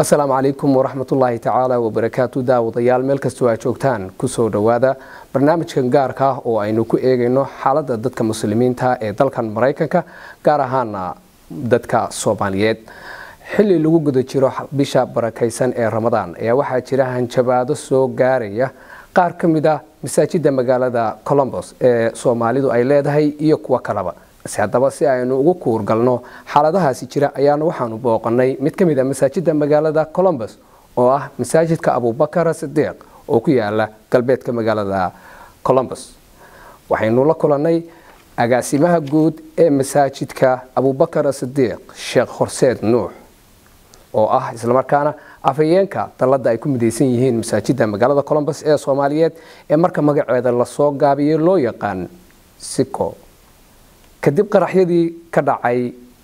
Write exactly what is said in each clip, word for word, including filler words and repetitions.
السلام عليكم ورحمة الله تعالى وبركاته. داوديال مeel kasta waa joogtaan ku soo dhawaada barnaamijkan gaarka ah oo aynu ku eegayno xaaladda dadka muslimiinta ee dalkan Mareykanka gaar ahaan dadka Soomaaliyeed xilli lagu guda jiro bisha barakaysan ee Ramadaan ayaa waxaa jira hanjabaado soo gaaraya qaar ka mid ah masaajidda magaalada Columbus ee Soomaalidu ay leedahay iyo kuwa kaleba haddaba si aynu ugu kuur galno xaaladahaasi jira ayaana waxaanu booqanay mid ka mid ah masaajidda magaalada Columbus oo ah masaajidka Abu Bakar Siddiq oo ku yaala galbeedka magaalada Columbus. waxaynu la kulanay agaasimaha guud ee masaajidka Abu Bakar Siddiq Sheekh Horseed Nuux oo ah isla markaana afayeenka dalada ay ku mideysan yihiin masaajidda magaalada Columbus ee Soomaaliyeed ee marka magaceeda la soo gaabiyay loo yaqaan Siko. kadib qaraxyadii ka dhacay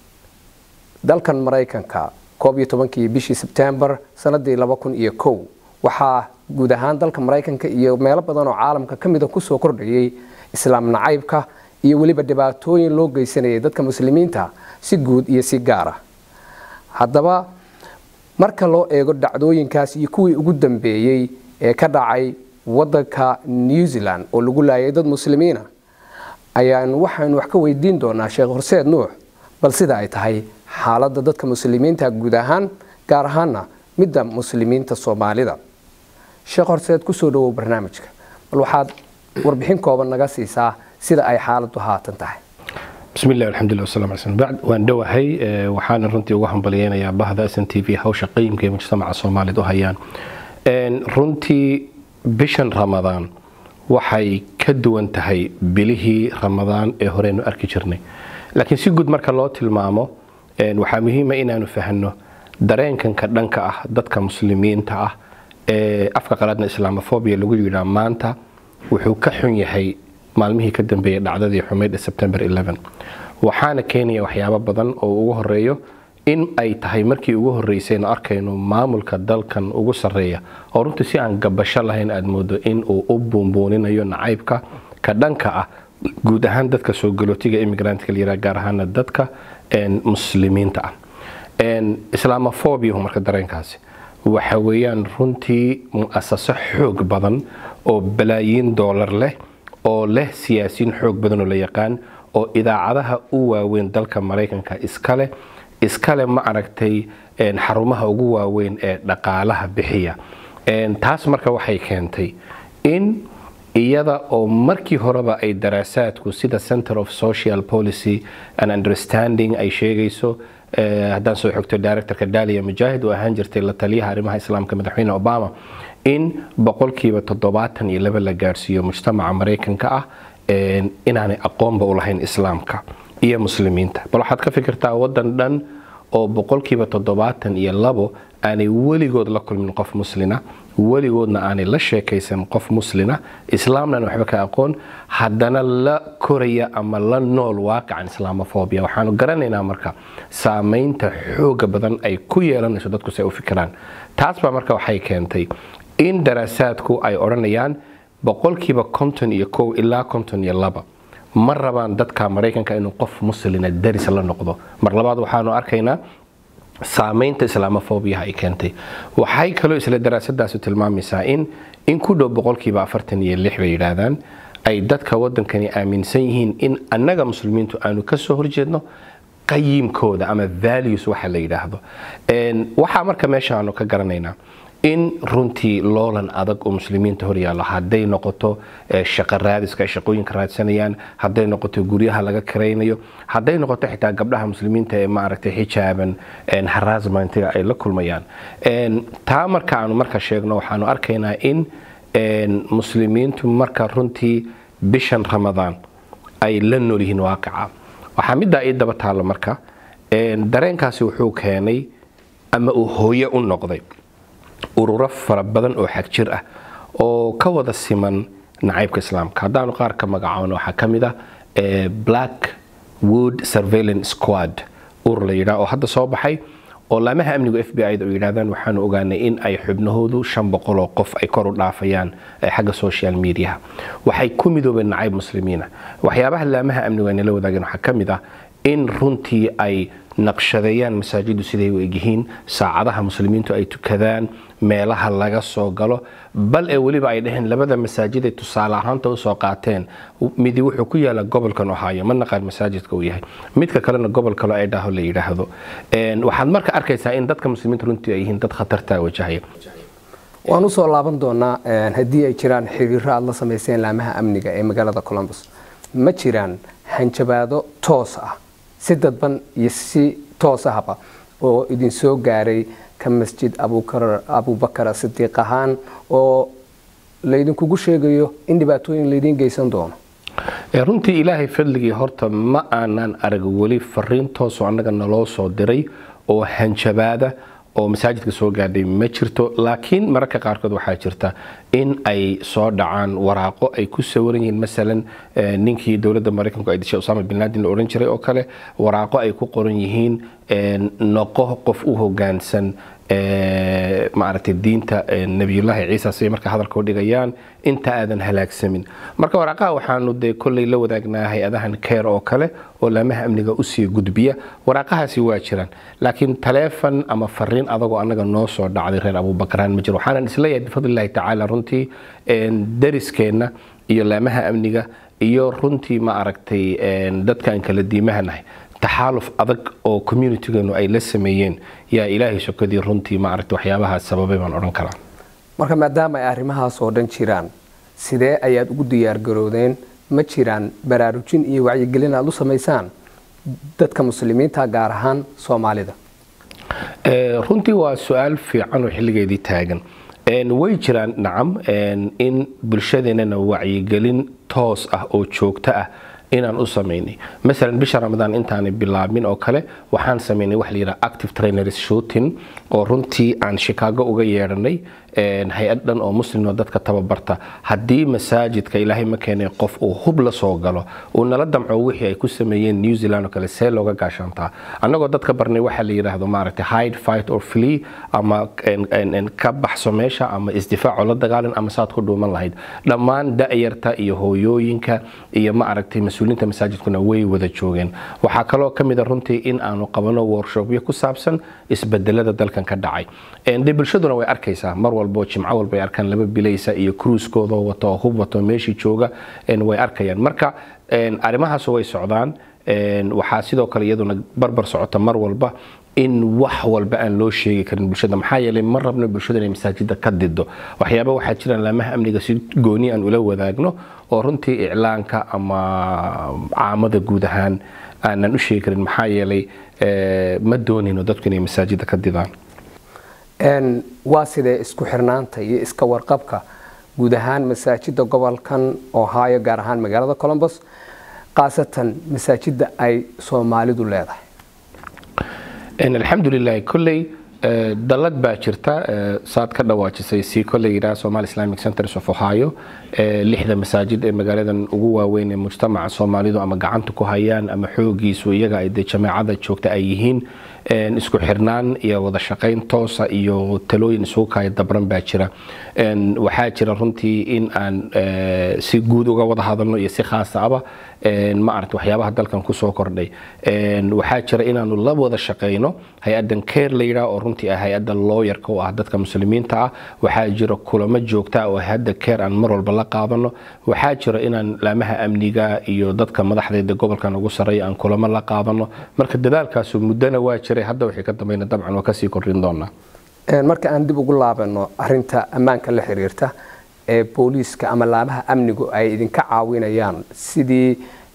dalkan Mareykanka koob iyo tobankii bishii September sanadii laba kun iyo kow waxaa guud ahaan dalka Mareykanka iyo meelo badan oo caalamka kamid ah ku soo kordhayay islaam nacaybka iyo waliba dhibaatooyin loo geysanayay dadka muslimiinta si guud iyo si gaar ah. haddaba marka loo eego dhacdooyinkaas iyo kuwii ugu dambeeyay ee ka dhacay wadanka New Zealand oo lagu laayay dad muslimiina ayaan waxaanu wax ka weydiin doonaa Sheekh Horseed Nuux bal sida ay tahay xaaladda dadka muslimiinta guud ahaan gaar ahaan midda muslimiinta Soomaalida. Sheekh Horseed ku soo dhawow barnaamijka bal waxaad warbixin kooban naga siisaa sida ay xaaladdu haatan tahay. بسم الله والحمد لله والسلام على رسول الله. بعد وان دواهي waxaan runtii ugu hambalyeynaya bahda S N T V hawsha qiimka ee mujtamaca Soomaalidu hayaan een runtii bishan Ramadaan waxay ka duwan tahay bilihii Ramadaan ee horeenu arki jirnay. laakiin si guud marka loo tilmaamo een waxa muhiim ah inaanu fahanno dareenkan ka dhanka ah dadka muslimiinta ah ee afka qalaadna islaamofobia lagu yiraahdo maanta wuxuu ka xun yahay maalmihii ka dambeeyay dhacdadii xumeed ee September eleven. waxaana keenaya waxyaabo badan oo ugu horeeyo in ay tahay markii ugu horeysay arkayno maamulka dalkan ugu sareeya oo runtii si aan gabasho lahayn aad moodo in uu u buunbuuninayo nacaybka ka dhanka ah guud ahaan dadka soo galootiga immigrant-ka la yiraahdo gaar ahaan dadka een muslimiinta ah. een islaamofobia marka dareenkaasi waxa weeyaan runtii mu'assaso xoog badan oo balaayiin dollar leh oo leh siyaasiin xoog badan oo la yaqaan oo idaacadaha u waaweyn dalka Mareykanka iskale iskale ma aragtay een xarumaha ugu waaweyn ee dhaqaalaha bixiya. een taas marka waxay keentay in iyada oo markii horeba ay daraasaadku sida Center of Social Policy and Understanding ay sheegayso haddaan soo xogto directorka Dalia Mujahid oo ahaan jirtay la taliyaha arrimaha islaamka madaxweyne Obama in boqolkiiba toddobaatan iyo laba la gaarsiiyo mujtamaca Mareykanka ah inaanay aqoonba u lahayn islaamka iyo muslimiinta. bal waxaad ka fikirtaa wadan dhan oo boqolkiiba toddobaatan iyo labo aanay weligood la kulmin qof muslina weligoodna aanay la sheekaysan qof muslina islaamna waxba ka aqoon haddana la koraya ama la nool waaqacan islaamofobia. waxaanu garanaynaa marka saameynta xooga badan ay ku yeelanayso dadku si ay u fikiraan. taas baa marka waxay keentay in daraasaadku ay oranayaan boqolkiiba konton iyo kow ilaa konton iyo laba ma rabaan dadka Mareykanka inuu qof muslina daris la noqdo. mar labaad waxaanu arkaynaa saameynta islaamofobia ay keentay. waxay kaloo isla daraasadaasi tilmaamaysaa in in ku dhow boqolkiiba afartan iyo lix bay yiraahdaan ay dadka wadankani aaminsan yihiin in annaga muslimiintu aanu ka soo horjeedno qayimkooda ama values waxa la yiraahdo. een waxa marka meesha aanu ka garanaynaa in runtii loolan adag oo muslimiinta hor yaala haday noqoto shaqo raadiska ay shaqooyinka raadsanayaan haday noqoto guryaha laga kareynayo haday noqoto xitaa gabdhaha muslimiinta ee ma aragtay xijaaban een harassment-ga ay la kulmayaan. een taa marka aanu marka sheegno waxaanu arkaynaa in een muslimiintu marka runtii bishan Ramadaan ay la nool yihiin waaqica. waxa midda ay daba taalo marka een dareenkaasi wuxuu keenay ama uu hooyo u noqday ururo fara badan oo xaq jir ah oo ka wada siman nacaybka islaamka. haddaanu qaar ka magacaano waxaa ka mid ah Blackwood Surveillance Squad urur la yiraahdo oo hadda soo baxay oo laamaha amniga F B I da u yiraahdaan waxaanu ogaanay in ay xubnahoodu shan boqol oo qof ay kor u dhaafayaan xagga social media. waxay ku midoobeen nacayb muslimiina. waxyaabaha laamaha amniga ay la wadaageen waxaa ka mid ah in runtii ay naqshadeeyaan masaajidu siday u egyihiin, saacadaha muslimiintu ay tukadaan, meelaha laga soo galo, bal ee weliba ay dhaheen labada masaajid ay tusaale ahaanta usoo qaateen midi wuxuu ku yaala gobolkan Ohio, ma naqaan masaajidka uu yahay, midka kalena gobol kale ay dhaho la yidhaahdo. waxaad marka arkaysaa in dadka muslimiinta runtii ay yihiin dad khatartaa wajahaya. waan u soo laaban doonaa haddii ay jiraan xiriiro aad la samayseen laamaha amniga ee magaalada Columbus, ma jiraan hanjabaado toos ah si dadban iyo si toos ahba oo idin soo gaaray ka masjid Abubakar Sidiiq ahaan oo laydinkugu sheegayo in dhibaatooyin laydin geysan doono? runtii ilaahay fadligii horta ma aanan arag weli fariin toos oo annaga naloo soo diray oo hanjabaada oo masaajidka soo gaadhay ma jirto, laakiin mararka qaarkood waxaa jirta in ay soo dhacaan waraaqo ay ku sawiran yihiin masalan ninkii dowladda Mareykanku ay dishay Osama bin Laden la oran jiray oo kale, waraaqo ay ku qoran yihiin noqo qof u hoggaansan maaragtay diinta nabiyullaahi ciisa si marka hadalka u dhigayaan inta aadan halaagsamin. marka waraaqaha waxaanu de kolley la wadaagnaa hay-adahan care oo kale oo laamaha amniga u sii gudbiya. waraaqahaasi waa jiraan, laakiin taleefon ama fariin adagoo annaga noo soo dhacday reer Abubakaraan ma jiro. waxaanan isleeyahay bifadlillaahi tacaala runtii dariskeenna iyo laamaha amniga iyo runtii ma aragtay dadkaan kala diimahanahay taxaaluf adag oo communitygeenu ay la sameeyeen yaa ilaahay shakadii runtii ma aragtay waxyaabaha sababay baan oran karaa. marka maadaama ay arrimahaas oo dhan jiraan, sidee ayaad ugu diyaar garoodeen? ma jiraan baraarujin iyo wacyigelin aad u samaysaan dadka muslimiinta gaar ahaan Soomaalida? runtii waa su'aal fiican oo xilligeedii taagan. way jiraan nacam in bulshadeenana wacyigelin toos ah oo joogto ah inaan u sameynay. masalan bisha Ramadaan intaan bilaabmin oo kale waxaan sameynay wax la yiraahdo active trainers shooting oo runtii aan Chicago uga yeeranay hay-ad dhan oo muslim oo dadka tababarta haddii masaajidka ilaahay ma keenay qof uu hub la soo galo oo nala damco wixii ay ku sameeyeen New Zealand oo kale see looga gaashaantaa annagoo dadka barnay waxa la yiraahdo maaragtay hide fight or flee ama ka baxso meesha ama isdifaac la dagaalan ama saad ku dhuuman lahayd. dhammaan da'yarta iyo hooyooyinka iyo ma aragtay mas'uuliyiinta masaajidkuna way wada joogeen. waxaa kaloo kamid ah runtii in aanu qabano workshopyo ku saabsan isbedelada dalkan ka dhacay. ee bulshaduna way arkaysaa mar walba jimco walba ay arkaan laba bilaysa iyo cruise-kooda wato hub wato meeshii jooga way arkayaan. marka arrimahaas way socdaan. waxaa sidoo kale iyaduna barbar socota mar walba in wax walba aan loo sheegi karin bulshada, maxaa yeelay ma rabno bulshada inay masaajidda ka dido. waxyaaba waxaa jiraan laamaha amniga si gooni aan ula wadaagno oo runtii iclaanka ama caamada guud ahaan aanan u sheegi karin, maxaa yeelay ma doonayno dadku inay masaajidda ka didaan. waa sidee isku xirnaanta iyo iska warqabka guud ahaan masaajidda gobolkan Ohio gaar ahaan magaalada Columbus, qaasatan masaajidda ay Soomaalidu leedahay? alxamdulilah kolley dalad baa jirta saad ka dhawaajisay si kolley yidhaha Somali Islamic Centers of Ohio lixda masaajid ee magaaladan ugu waaweyn ee mujtamaca Soomaalidu ama gacanta ku hayaan ama xoogiisu iyaga ay jaamacada joogta ay yihiin isku xirnaan iyo wada shaqayn toosa iyo talooyin isugu kaya dabran baa jira. waxaa jira runtii in aan si guud uga wada hadalno iyo si khaas ah ma aragtay waxyaabaha dalkan ku soo kordhay. waxaa jira inaanu la wada shaqeyno hay-adan care la yiraahdo oo runtii ah hay-adda lawyer-ka oo ah dadka muslimiinta ah. waxaa jira kulamo joogta ah oo hay-adda care aan mar walba la qaadano. waxaa jira inaan laamaha amniga iyo dadka madaxdeeda gobolkan ugu sareeya aan kulamo la qaadano. marka dadaalkaas muddana waa jiray, hadda wixii ka dambeeyna dabcan waa ka sii kordhin doonaa. marka aan dib ugu laabano arrinta ammaanka la xiriirta ee booliiska ama laamaha amnigu ay idinka caawinayaan sidii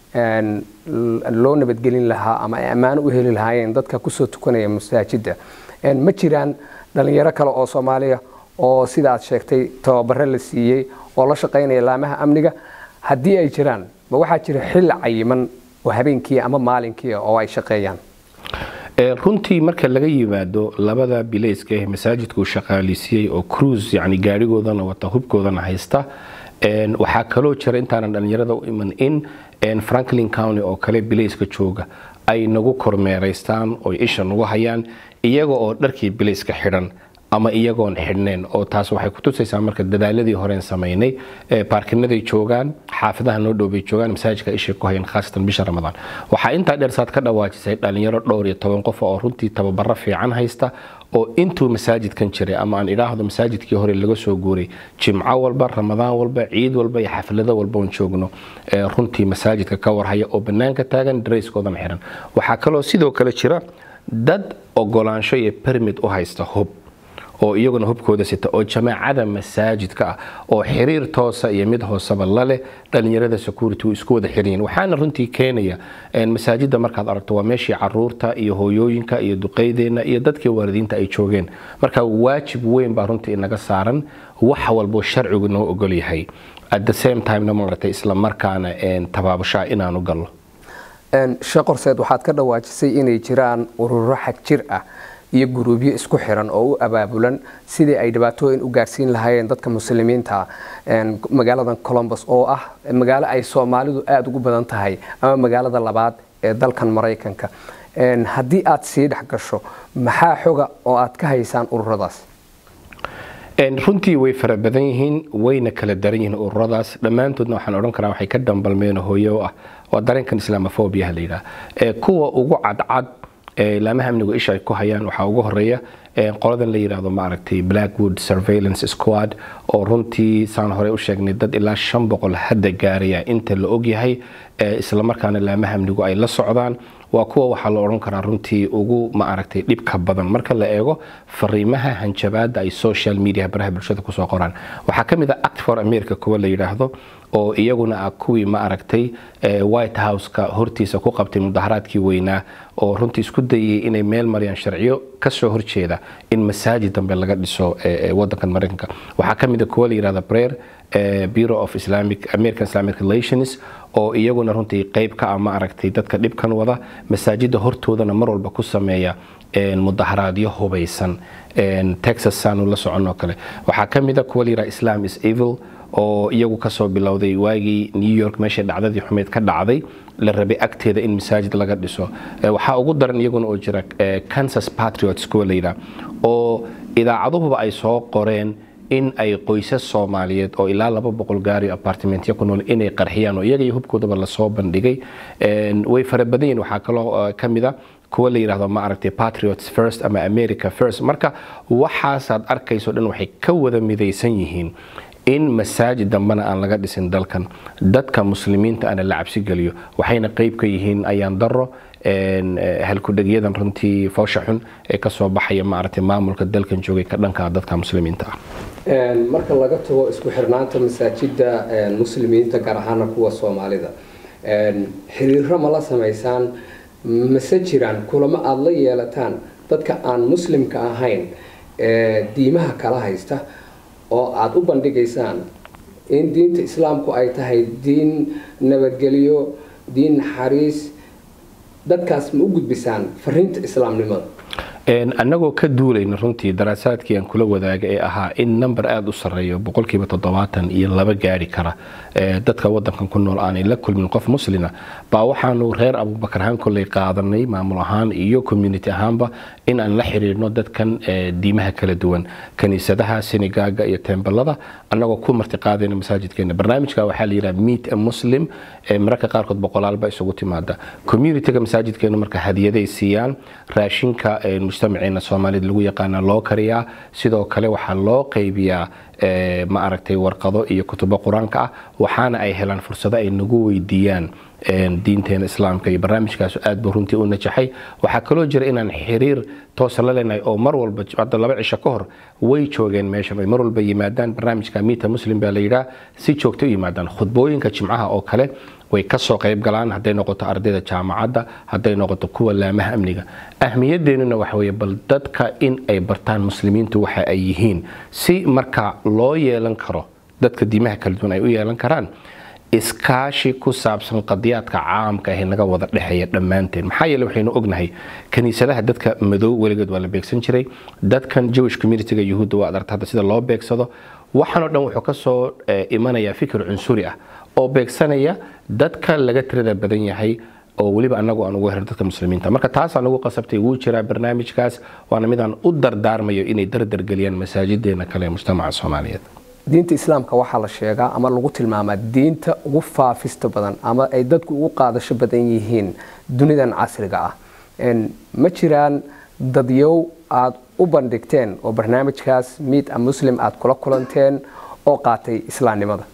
loo nabadgelin lahaa ama ay ammaan u heli lahaayeen dadka kusoo tukanaya masaajidda, ma jiraan dhalinyaro kale oo Soomaaliya oo sida aad sheegtay tababaro la siiyey oo la shaqeynaya laamaha amniga? haddii ay jiraan, ma waxaa jira xilli cayiman oo habeenkii ama maalinkii oo ay shaqeeyaan? runtii marka laga yimaado labada bilayska ee masaajidku shaqaalisiiyay oo cruise yani gaarigoodana wata hubkoodana haysta, waxaa kaloo jira intaanan dhalinyarada u iman in Franklin County oo kale bilayska jooga ay nagu kormeeraystaan oo isha nagu hayaan iyaga oo dharkii bilayska xidhan ama iyagoon xidhneen oo taas waxay ku tusaysaa marka dadaaladii horeen samaynay baarkinaday joogaan xaafadaha noo dhow bay joogaan masaajidka ishay ku hayeen khaasatan bisha ramadaan waxaa intaa dheer saad ka dhawaajisay dhalinyaro dhowr iyo toban qof oo runtii tababaro fiican haysta oo intuu masaajidkan jiray ama aan idhaahdo masaajidkii hore laga soo guuray jimco walba ramadaan walba ciid walba iyo xaflado walba oon joogno runtii masaajidka ka warhaya oo bannaanka taagan darayskoodan xiran waxaa kaloo sidoo kale jira dad ogolaansho iyo permit u haysta hub oo iyaguna hubkooda sita oo jamaacada masaajidka ah oo xiriir toosa iyo mid hoosaba la leh dhalinyarada security uu isku wada xiran waxaana runtii keenaya masaajidda markaad aragto waa meeshii caruurta iyo hooyooyinka iyo duqeydeenna iyo dadkii waalidiinta ay joogeen marka waajib weyn baa runtii inaga saaran wax walbo sharcigu noo ogol yahay at the same time na maaragtay isla markaana tabaabashaa inaanu gallo sheekh horseed waxaad ka dhawaajisay inay jiraan ururo xag jir ah iyo guruubyo isku xiran oo u abaabulan sidii ay dhibaatooyin u gaarsiin lahaayeen dadka muslimiinta magaaladan Columbus oo ah magaalo ay Soomaalidu aad ugu badan tahay ama magaalada labaad ee dalkan Mareykanka haddii aad sii dhex gasho maxaa xoga oo aad ka haysaan ururadaas runtii way fara badan yihiin wayna kala daran yihiin ururadaas dhammaantoodna waxaan odhan karaa waxay ka dambalmeen hooyo ah waa dareenkan islaamofobia la yidhaah kuwa ugu cadcad laamaha amnigu isha ay ku hayaan waxaa ugu horeeya qoladan la yiraahdo maaragtay Blackwood Surveillance Squad oo runtii saan hore u sheegnay dad ilaa shan boqol hadda gaaraya inta la og yahay isla markaana laamaha amnigu ay la socdaan waa kuwa waxa la oran karaa runtii ugu maaragtay dhibka badan marka la eego fariimaha hanjabaada ay social media baraha bulshada ku soo qoraan waxa kamid ah Act for America kuwa la yiraahdo oo iyaguna ah kuwii maaragtay White House ka hortiisa ku qabtay mudaharaadkii weynaa oo runtii isku dayay inay meel mariyaan sharciyo ka soo horjeeda in masaajid dambe laga dhiso wadankan Mareykanka waxa kamid ah kuwa la yiraahdo Prayer Bureau of Islamic American Islamic Relations oo iyaguna runtii qayb ka ah maaragtay dadka dhibkan wada masaajida hortoodana mar walba ku sameeya mudaharaadyo hubaysan Texas saanu la socono kale waxa kamid ah kuwa la yiraahdo Islam is Evil oo iyagu ka soo bilowday waagii New York meesha dhacdadii xumeed ka dhacday la rabay agteeda in masaajid laga dhiso waxa ugu daran iyaguna oo jira Kansas Patriots kuwa la yiraahdo oo idaacaduhuba ay soo qoreen in ay qoysas Soomaaliyeed oo ilaa laba boqol gaari apartmentyo ku nool inay qarxiyaan oo iyaga hubkoodaba la soo bandhigay way farabadeen waxa kaloo kamida kuwa la yiraahdo ma aragtay Patriots First ama America First marka waxaas aad arkayso dhan waxay ka wada midaysan yihiin in masaajid dambana aan laga dhisin dalkan dadka muslimiinta ana la cabsi galiyo waxayna qayb ka yihiin ayaan daro halku dhagiyadan runtii foosha xun ee ka soo baxaya maaragtay maamulka dalkan joogay ka dhanka dadka muslimiinta ah marka laga tago isku xirnaanta masaajida muslimiinta gaar ahaan kuwa Soomaalida xiriirro ma la sameeysan masajiraan kulama aad la yeelataan dadka aan muslimka ahayn ee diimaha kala haysta oo aad u bandhigaysaan in diinta islaamku ay tahay diin nabadgelyo diin naxariis dadkaas ma u gudbisaan fariinta islaamnimada annagoo ka duulayna runtii daraasaadkii aan kula wadaaga ee ahaa in number aad u sareeyo boqolkiiba toddobaatan iyo laba gaari kara dadka wadankan ku nool aanay la kulmin qof muslima baa waxaanu reer Abubakar haan kulay qaadanay maamul ahaan iyo community ahaanba in aan la xiriirno dadkan diimaha kala duwan kaniisadaha sinagaaga iyo tembalada annagoo ku marti qaadayna masaajidkeena barnaamijka waxa la yiraahdaa Meet a Muslim marka qaarkood boqolaalba isugu timaada communityga masaajidkeena marka hadiyaday siiyaan raashinka mujtamaceena Soomaaliyeed lagu yaqaan loo kariyaa sidoo kale waxa loo qaybiyaa ma aragtay warqado iyo kutubo quraanka ah waxaana ay helaan fursado ay nagu weydiiyaan diinteena islaamka iyo barnaamijkaas aad buu runtii u najaxay waxa kaloo jira inaan xiriir toos la leenahay oo mar walba hadda laba cisho ka hor way joogeen meesha mar walba yimaadaan barnaamijka Meet a Muslim baa la yiraahdaa si joogto yimaadaan khudbooyinka jimcaha oo kale way ka soo qayb galaan haday noqoto ardayda jaamacadda haday noqoto kuwa laamaha amniga ahmiyadeena waxa weeye bal dadka in ay bartaan muslimiintu waxa ay yihiin si marka loo yeelan karo dadka diimaha kala duwan ay u yeelan karaan iskaashi ku saabsan qadiyaadka caamka ah ee naga wada dhaxeeya dhamaanteen maxaa yeelay waxaynu ognahay kaniisadaha dadka madow waligeed waa la beegsan jiray dadkan Jewish community-ga Yahuudda waa adartada sida loo beegsado waxaan oo dhan wuxuu ka soo imanaya fikir cunsuri ah oo beegsanaya dadka laga tirada badan yahay oo waliba anagu aan ugu herin dadka muslimiinta marka taas aan ugu qasabtay wuu jiraa barnaamijkaas waana midaan u dardaarmayo inay dardargeliyaan masaajideena kale ee mujtamaca Soomaaliyeed diinta islaamka waxaa la sheegaa ama lagu tilmaamaa diinta ugu faafista badan ama ay dadku ugu qaadasho badan yihiin dunidan casriga ah ma jiraan dadyow aad u bandhigteen oo barnaamijkaas Meet a Muslim aad kula kulanteen oo qaatay islaamnimada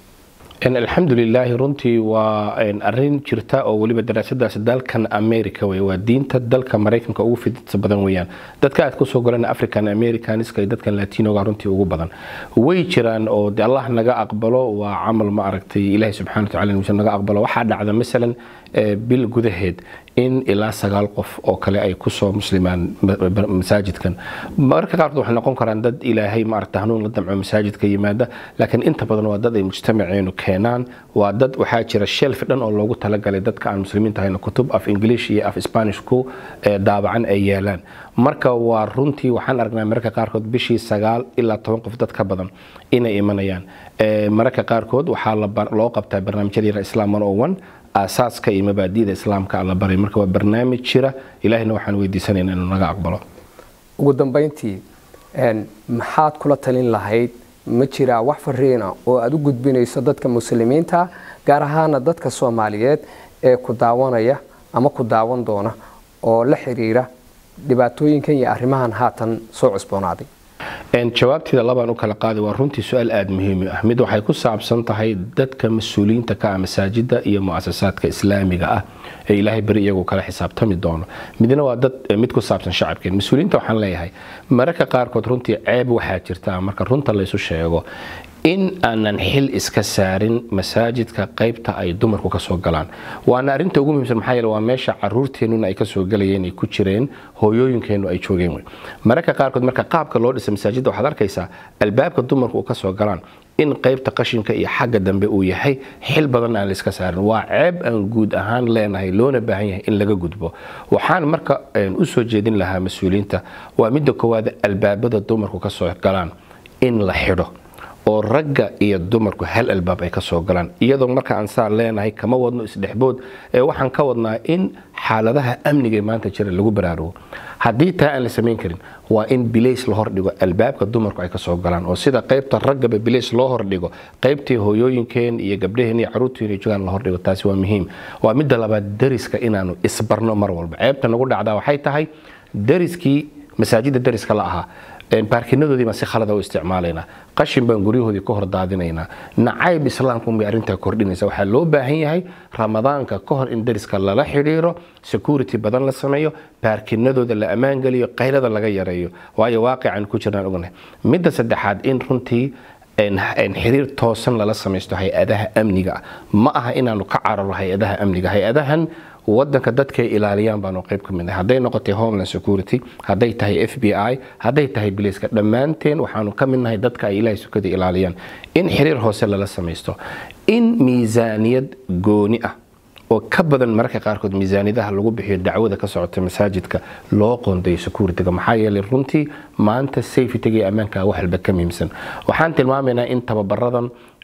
الحمد لله runtii waa arin jirta oo waliba daraasadaas dalkan America way waa diinta dalka Mareykanka ugu fidita badan weeyaan dadka aad ku soo galeen African Americans ka dadkan Latino ga runtii ugu badan way jiraan oo Allah naga aqbalo waa amal ma aragtay Ilaahay subhanahu wa ta'ala inuu naga aqbalo waxa dhacda midalan bil gudaheed in ilaa sagaal qof oo kale ay ku soo muslimaan masaajidkan marka qaar waxay noqon karaan dad Ilaahay ma aragtay hanuun la damco masaajidka yimaada laakiin inta badan waa dad ay mujtamaceenu keenaan waa dad waxa jira shelf dhan oo loogu talagalay dadka aan muslimiinta ahayn kutub af English iyo af Spanish ku daabacan ay yeelaan marka waa runtii waxaan aragnaa marka qaar kood bishii sagaal ilaa toban qof dad ka badan inay imanayaan marka qaar kood waxa loo qabtaa barnaamijyada Islaam one oh one asaaska iyo mabaadiida islaamka la baray marka waa barnaamij jira ilaahina waxaan weydiisanaynaa inuu naga aqbalo ugu dambeyntii een maxaad kula talin lahayd ma jira wax fariina oo aad u gudbinayso dadka muslimiinta gaar ahaan dadka Soomaaliyeed ee ku daawanaya ama ku daawan doona oo la xiriira dhibaatooyinkan iyo arrimahan haatan soo cusboonaaday een jawaabtida labaan u kala qaaday waa runtii su'aal aad muhiim ah mid waxay ku saabsan tahay dadka mas'uuliyiinta ka ah masaajida iyo muassasaadka islaamiga ah ee Ilaahay bari iyagu kala xisaabtami doono midna waa dad mid ku saabsan shacabkeen mas'uuliyiinta waxaan leeyahay marka qaar kood runtii ceeb waxa jirta marka runta la isu sheego in aanan xil iska saarin masaajidka qaybta ay dumarku ka soo galaan waana arinta ugu muhiimsan maxaa yeelay waa meesha caruurteenu ay ka soo galayeen ay ku jireen hooyooyinkeenu ay joogeen marka qaar kood marka qaabka loo dhisay masaajidda waxaad arkaysaa albaabka dumarku ka soo galaan in qaybta qashinka iyo xagga dambe uu yahay xil badan aan la iska saarin waa ceeb aan guud ahaan leenahay loona baahan yahay in laga gudbo waxaan marka u soo jeedin lahaa mas'uuliyiinta waa midda koowaad albaabada dumarku ka soo galaan in la xidho oo ragga iyo dumarku hal albaab ay ka soo galaan iyadoo marka aan saa leenahay kama wadno isdhexbood ee waxaan ka wadnaa in xaaladaha amniga maanta jira lagu baraarugo haddii taa aan la samayn karin waa in bileys la hordhigo albaabka dumarku ay ka soo galaan oo sida qaybta raggaba bileys loo hordhigo qaybtii hooyooyinkeen iyo gabdhaheen iyo caruurteen ay joogaan la hordhigo taasi waa muhiim waa midda labaad dariska inaanu isbarno mar walba ceebta nagu dhacdaa waxay tahay dariskii masaajidda dariska la ahaa baarkinadoodii ma si khalad oo isticmaalayna qashin baan guryahoodii ka hor daadinayna nacayb islaamku ma arinta kordhinaysa waxa loo baahan yahay ramadaanka ka hor in dariska lala xiriiro security badan la sameeyo baarkinadooda la amaan galiyo qaylada laga yareeyo waayo waaqican ku jirnaan ognahay midda saddexaad in runtii in xiriir toosan lala sameeyo hay'adaha amniga ma aha inaanu ka cararo hay'adaha amniga hay'adahan wadanka dadka ilaaliyaan baan qayb ka mid ah haday noqotay Homeland Security haday tahay F B I haday tahay Police dhamaanteen waxaanu ka mid nahay dadka ay Ilaahay sukada ilaaliyaan in xiriir hoose lala sameeyo in miisaaniyad gooni ah oo ka badan marka qaar kood miisaaniyadaha lagu bixiyo dacwada ka socota masaajidka loo qoonday security-ga maxaa yeelay runtii maanta safety-ga amaanka wax walba ka muhiimsan waxaan tilmaamaynaa in tababaradan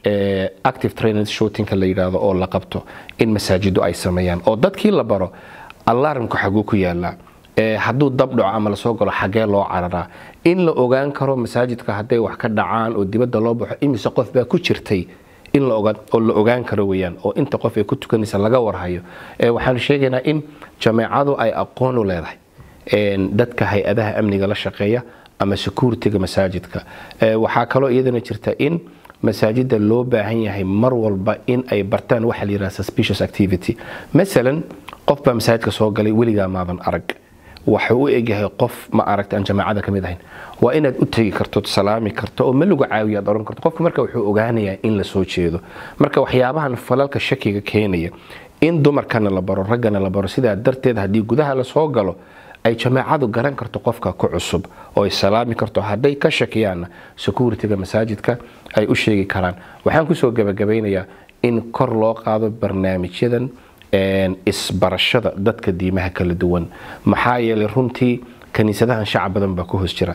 active training shooting la yiraahdo oo la qabto in masaajidu ay sameeyaan oo dadkii la baro alarmku xagu ku yaala ee haduu dab dhaco ama la soo galo xagee loo cararaa in la ogaan karo masaajidka haday wax ka dhacaan oo dibadda loo baxo imise qof baa ku jirtay in la ogaan oo la ogaan karo weeyaan oo inta qof ay ku tukanaysa laga warhayo ee waxaan sheegaynaa in jameecadu ay aqoon u leedahay ee dadka hay'adaha amniga la shaqeeya ama security-ga masaajidka ee waxa kale oo iyadana jirta in masaajida loo baahan yahay mar walba in ay bartaan waxa la yiraahdo suspicious activity midalan qof baa masaajidka soo galay weliga maadan arag waxa uu eegyahay qof ma aragtaan jamaacada kamid ahayn waa inaad u tagi karto salaami karto oo ma lagu caawiyo aad oran karto qofka marka wuxuu ogaanayaa in la soo jeedo marka waxyaabahan falalka shakiga keenaya in dumarkana la baro raggana la baro sida darteed hadii gudaha la soo galo ay jamaacadu garan karto qofka ku cusub oo salaami karto haday ka shakiyaan security-ga masaajidka ay u sheegi karaan waxaan ku soo gabagabeynayaa in kor loo qaado barnaamijyadan een isbarashada dadka diimaha kala duwan maxaa yeelay runtii kaniisadahan shacab badan baa ku hoos jira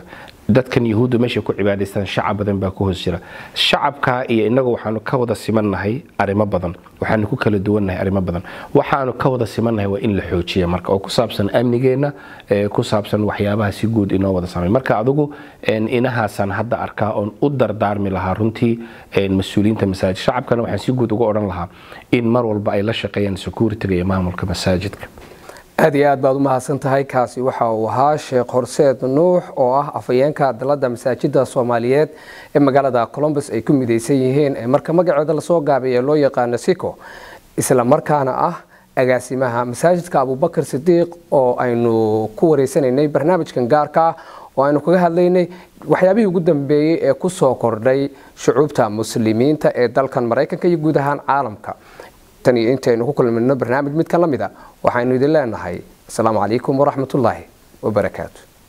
dadkan yahuudda meesha ku cibaadaystaan shacab badan baa ku hoos jira shacabka iyo inagu waxaanu ka wada simannahay arrimo badan waxaanu ku kala duwannahay arrimo badan waxaanu ka wada simannahay waa in la xoojiya marka oo ku saabsan amnigeena ku saabsan waxyaabaha si guud inoo wada saamay marka adigu inahaasan hadda arkaa oon u dardaarmi lahaa runtii mas-uuliyiinta masaajid shacabkana waxaan si guud uga odhan lahaa in mar walba ay la shaqeeyaan security-ga iyo maamulka masaajidka aad iyo aad baad u mahadsan tahay kaasi waxa uu ahaa sheekh horseed nuux oo ah afayeenka dalada masaajida Soomaaliyeed ee magaalada Columbus ay ku mideysan yihiin ee marka magaceeda la soo gaabiyo loo yaqaan Siko isla markaana ah agaasimaha masaajidka Abubakar Sidiiq oo aynu ku wareysanaynay barnaamijkan gaarka ah oo aynu kaga hadlaynay waxyaabihii ugu dambeeyay ee ku soo kordhay shucuubta muslimiinta ee dalkan Mareykanka iyo guud ahaan caalamka tan iyo intaynu ku kulmayno barnaamij mid ka lamid ah waxaynu idin leenahay assalaamu calaykum waraxmatullaahi wabarakaatuh